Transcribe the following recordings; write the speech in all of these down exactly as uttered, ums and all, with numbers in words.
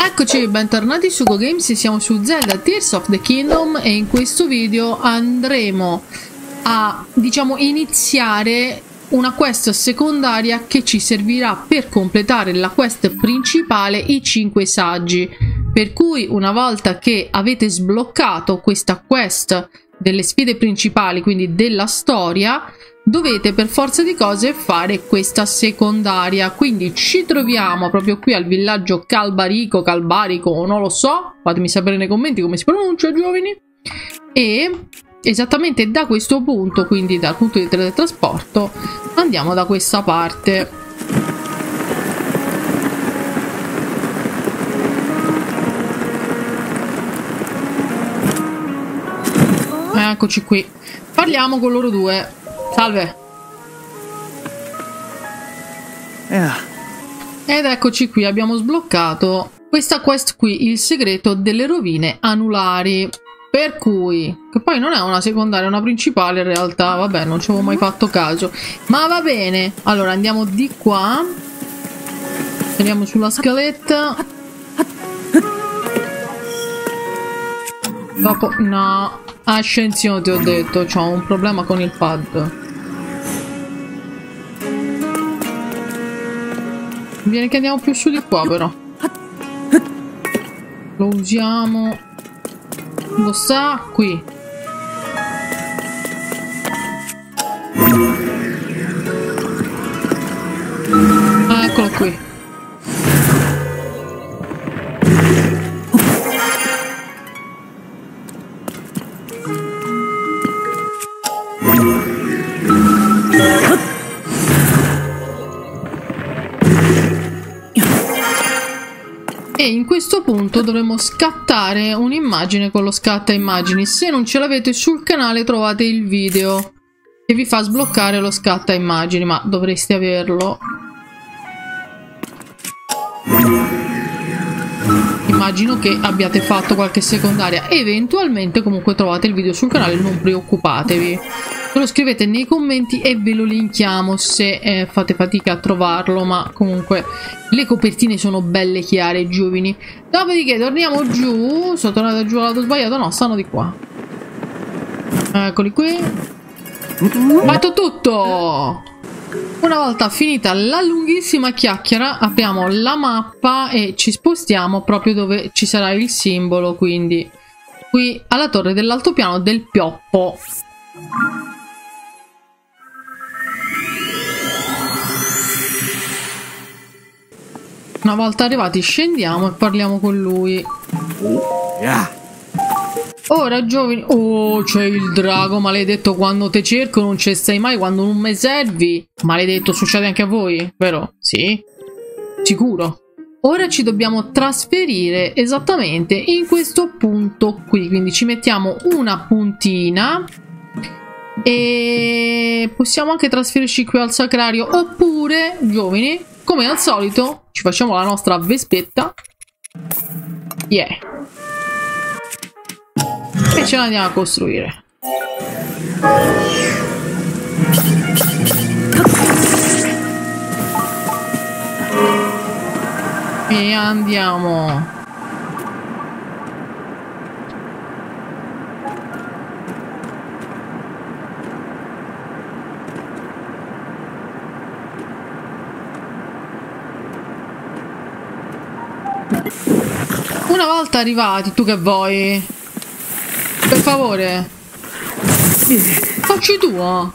Eccoci, bentornati su GoGames, siamo su Zelda Tears of the Kingdom e in questo video andremo a, diciamo, iniziare una quest secondaria che ci servirà per completare la quest principale, i cinque saggi. Per cui una volta che avete sbloccato questa quest delle sfide principali, quindi della storia, dovete per forza di cose fare questa secondaria. Quindi ci troviamo proprio qui al villaggio Calbarico, Calbarico, non lo so, fatemi sapere nei commenti come si pronuncia, giovani. E esattamente da questo punto, quindi dal punto di teletrasporto, andiamo da questa parte. Eccoci qui, parliamo con loro due. Salve. Yeah. Ed eccoci qui, abbiamo sbloccato questa quest qui, il segreto delle rovine anulari. Per cui, che poi non è una secondaria, è una principale in realtà, vabbè, non ci avevo mai fatto caso. Ma va bene, allora andiamo di qua. Andiamo sulla scaletta. Dopo, no, ascensione ti ho detto, c'ho un problema con il pad. Viene che andiamo più su di qua però. Lo usiamo. Lo sta qui. Ah, eccolo qui. E in questo punto dovremo scattare un'immagine con lo scatta immagini. Se non ce l'avete sul canale trovate il video che vi fa sbloccare lo scatta immagini, ma dovreste averlo. Immagino che abbiate fatto qualche secondaria. Eventualmente comunque trovate il video sul canale, non preoccupatevi. Ve lo scrivete nei commenti e ve lo linkiamo se eh, fate fatica a trovarlo, ma comunque le copertine sono belle chiare, giovani. Dopodiché torniamo giù. Sono tornata giù al lato sbagliato? No, stanno di qua. Eccoli qui. Fatto tutto! Una volta finita la lunghissima chiacchiera, apriamo la mappa e ci spostiamo proprio dove ci sarà il simbolo, quindi qui alla torre dell'altopiano del Pioppo. Una volta arrivati scendiamo e parliamo con lui. Yeah. Ora giovani. Oh, c'è il drago maledetto, quando te cerco non ci stai mai, quando non mi servi. Maledetto, succede anche a voi, vero? Sì? Sicuro? Ora ci dobbiamo trasferire esattamente in questo punto qui, quindi ci mettiamo una puntina e possiamo anche trasferirci qui al sacrario, oppure, giovani, come al solito, ci facciamo la nostra vespetta. Yeah. E ce la andiamo a costruire. E andiamo. Una volta arrivati, tu che vuoi? Per favore, facci tu. Ma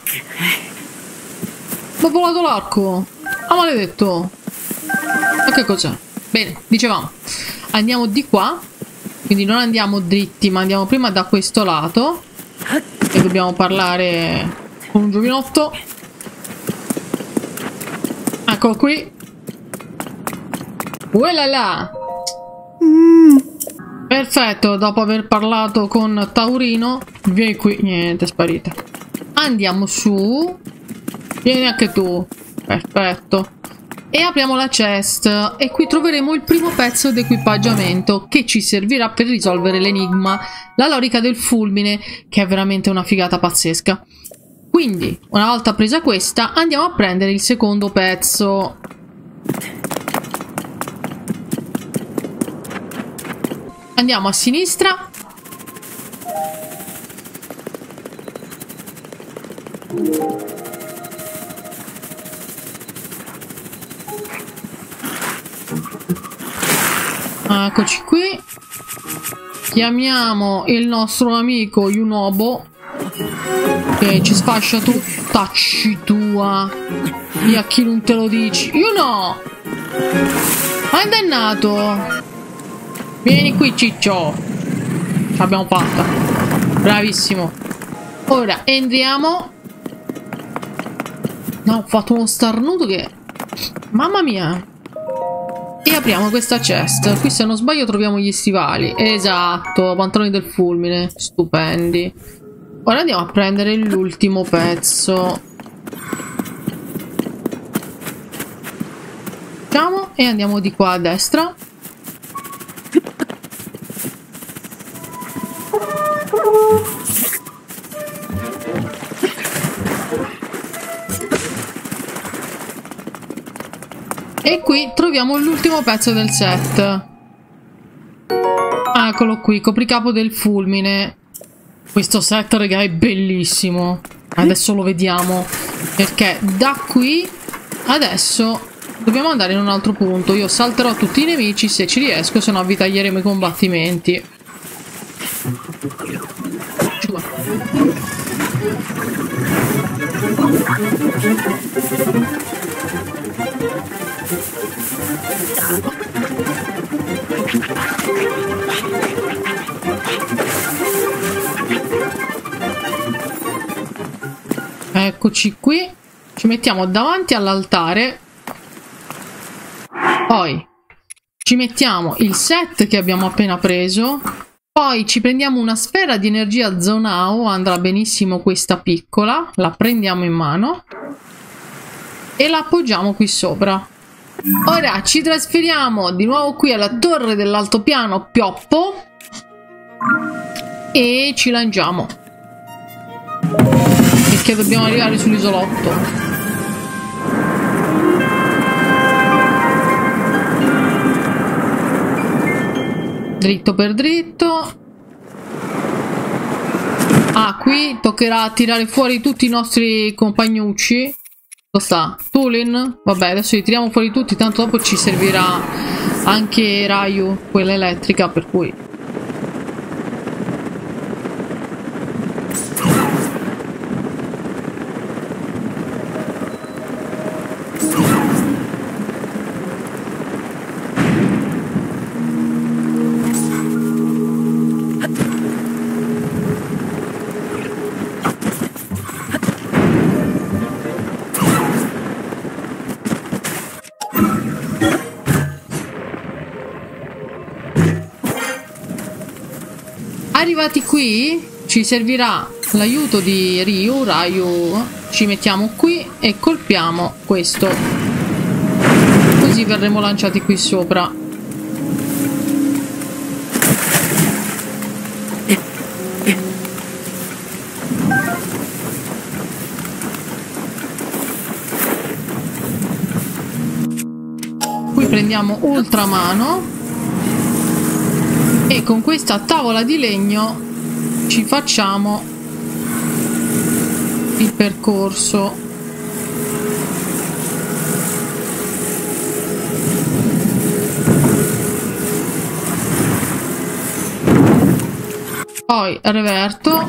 ho volato l'arco. Ah, maledetto. Ma che cos'è? Bene, dicevamo, andiamo di qua. Quindi non andiamo dritti, ma andiamo prima da questo lato. E dobbiamo parlare con un giovinotto. Eccolo qui. Uela là. Perfetto, dopo aver parlato con Taurino, vieni qui. Niente, è sparita. Andiamo su. Vieni anche tu. Perfetto. E apriamo la chest. E qui troveremo il primo pezzo di equipaggiamento che ci servirà per risolvere l'enigma. La lorica del fulmine, che è veramente una figata pazzesca. Quindi, una volta presa questa, andiamo a prendere il secondo pezzo. Andiamo a sinistra. Eccoci qui. Chiamiamo il nostro amico Yunobo che ci sfascia tu. Tacci tua. E a chi non te lo dici? Yuno! Ma è dannato! Vieni qui, ciccio. Ce l'abbiamo fatta. Bravissimo. Ora entriamo. No, ho fatto uno starnuto che... Mamma mia. E apriamo questa chest. Qui se non sbaglio troviamo gli stivali. Esatto, pantaloni del fulmine. Stupendi. Ora andiamo a prendere l'ultimo pezzo. Facciamo e andiamo di qua a destra. E qui troviamo l'ultimo pezzo del set. Eccolo qui, copricapo del fulmine. Questo set, raga, è bellissimo. Adesso lo vediamo. Perché da qui adesso dobbiamo andare in un altro punto. Io salterò tutti i nemici se ci riesco, se no vi taglieremo i combattimenti. Eccoci qui. Ci mettiamo davanti all'altare. Poi ci mettiamo il set che abbiamo appena preso. Poi ci prendiamo una sfera di energia Zonao. Andrà benissimo questa piccola. La prendiamo in mano e la appoggiamo qui sopra. Ora ci trasferiamo di nuovo qui alla torre dell'altopiano Pioppo e ci lanciamo perché dobbiamo arrivare sull'isolotto. Dritto per dritto. Ah, qui toccherà tirare fuori tutti i nostri compagnucci. Dove sta? Tulin? Vabbè, adesso li tiriamo fuori tutti, tanto dopo ci servirà anche Ryu, quella elettrica, per cui... Arrivati qui ci servirà l'aiuto di Ryu, Ryu, ci mettiamo qui e colpiamo questo, così verremo lanciati qui sopra. Qui prendiamo Ultramano. E con questa tavola di legno ci facciamo il percorso. Poi reverto.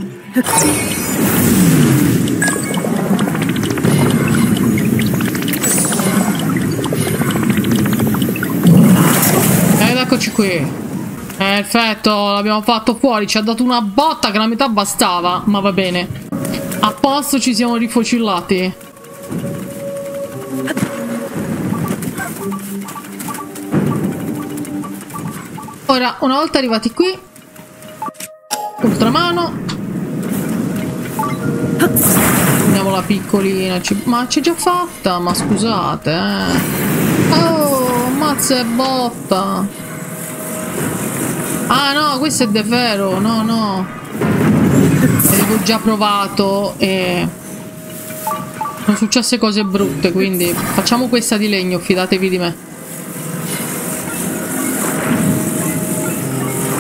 Ed eccoci qui. Perfetto, l'abbiamo fatto fuori, ci ha dato una botta che la metà bastava, ma va bene. A posto, ci siamo rifocillati. Ora, una volta arrivati qui, Ultramano. Prendiamo la piccolina, ma c'è già fatta, ma scusate, eh. Oh, mazza e botta. Ah no, questo è Defero, no no. L'avevo già provato e sono successe cose brutte, quindi facciamo questa di legno, fidatevi di me.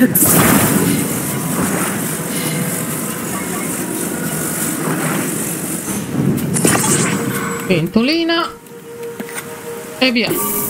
Pentolina e via.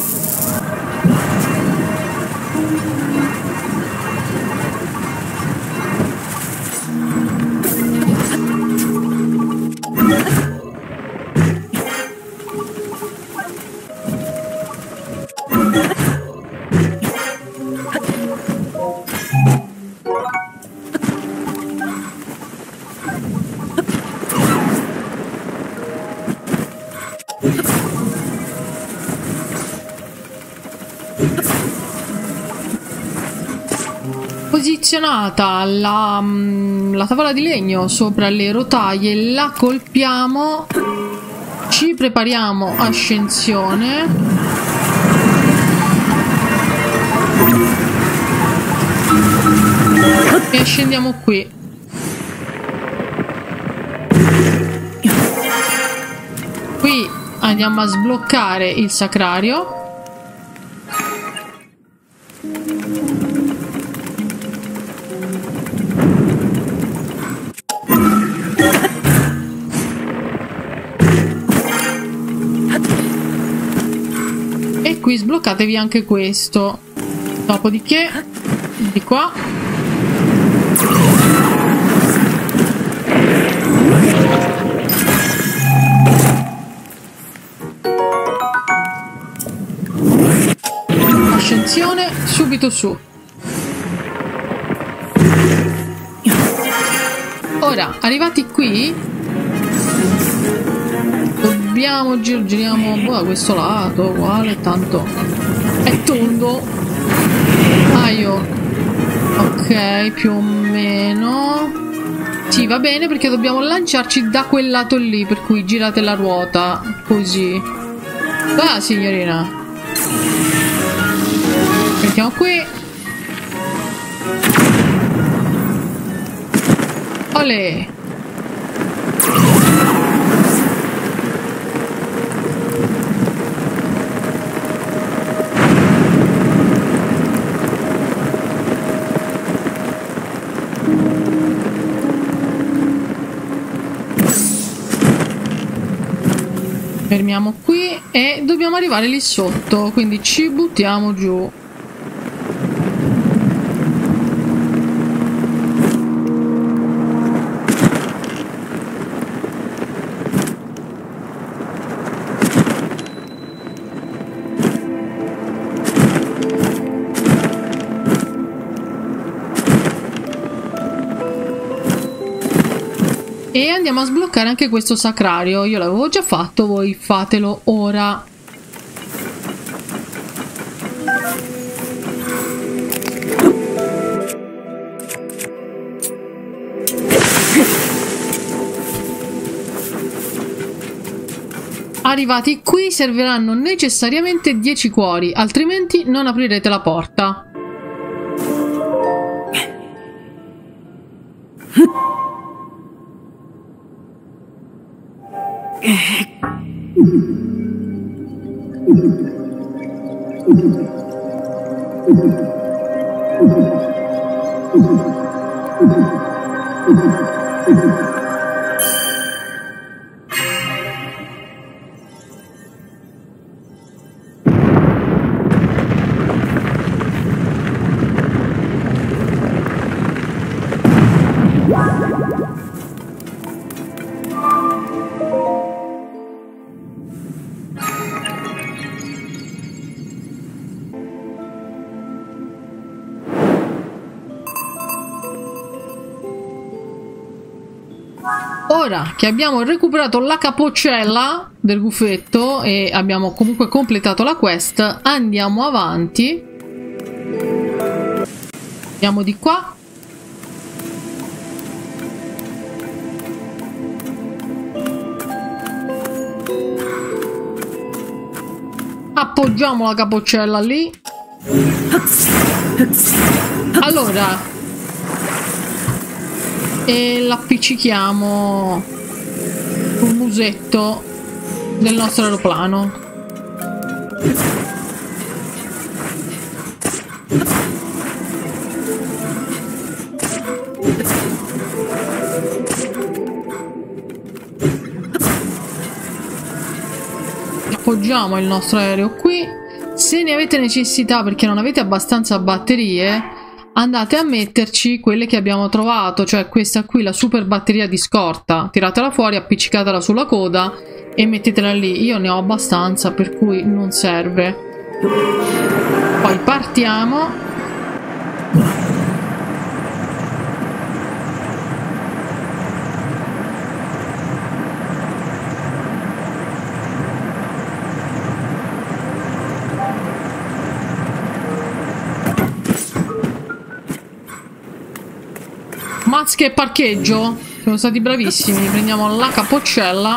Posizionata la, la tavola di legno sopra le rotaie, la colpiamo, ci prepariamo ascensione e scendiamo qui. Qui andiamo a sbloccare il sacrario. E qui sbloccatevi anche questo. Dopodiché di qua ascensione subito su. Ora arrivati qui dobbiamo gir giriamo boh, da questo lato uguale, tanto è tondo. Aio. Ok, più o meno sì, va bene, perché dobbiamo lanciarci da quel lato lì, per cui girate la ruota così. Va, signorina, mettiamo qui. Olè. Fermiamo qui e dobbiamo arrivare lì sotto, quindi ci buttiamo giù. E andiamo a sbloccare anche questo sacrario. Io l'avevo già fatto, voi fatelo ora. Arrivati qui serviranno necessariamente dieci cuori, altrimenti non aprirete la porta. Ora che abbiamo recuperato la capocella del gufetto e abbiamo comunque completato la quest, andiamo avanti. Andiamo di qua. Appoggiamo la capocella lì. Allora, e l'appiccichiamo sul musetto del nostro aeroplano. appoggiamo il nostro aereo qui. Se ne avete necessità perché non avete abbastanza batterie, andate a metterci quelle che abbiamo trovato, cioè questa qui, la super batteria di scorta. Tiratela fuori, appiccicatela sulla coda e mettetela lì. Io ne ho abbastanza, per cui non serve. Poi partiamo. Mazche e parcheggio, siamo stati bravissimi. Prendiamo la capoccella.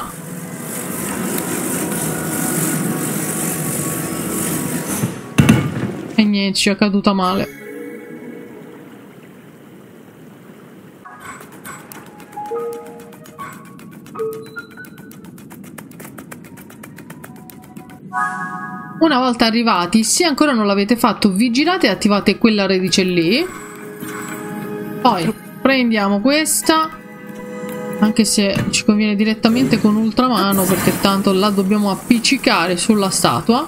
E niente, ci è caduta male. Una volta arrivati, se ancora non l'avete fatto, vi girate e attivate quella radice lì. Poi prendiamo questa, anche se ci conviene direttamente con ultramano perché tanto la dobbiamo appiccicare sulla statua.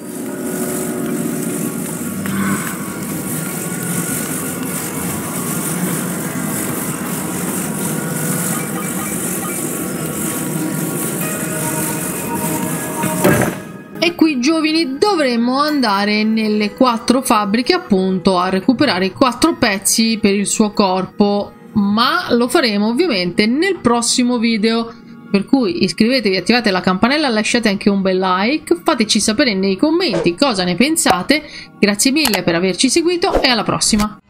E qui, giovani, dovremmo andare nelle quattro fabbriche appunto a recuperare i quattro pezzi per il suo corpo, ma lo faremo ovviamente nel prossimo video, per cui iscrivetevi, attivate la campanella, lasciate anche un bel like, fateci sapere nei commenti cosa ne pensate. Grazie mille per averci seguito e alla prossima!